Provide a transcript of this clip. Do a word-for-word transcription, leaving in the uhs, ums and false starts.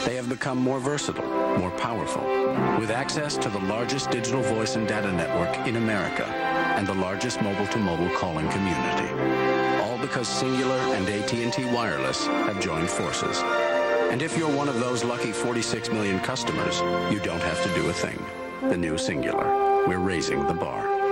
They have become more versatile, more powerful, with access to the largest digital voice and data network in America and the largest mobile-to-mobile calling community. All because Cingular and A T and T Wireless have joined forces. And if you're one of those lucky forty-six million customers, you don't have to do a thing. The new Cingular. We're raising the bar.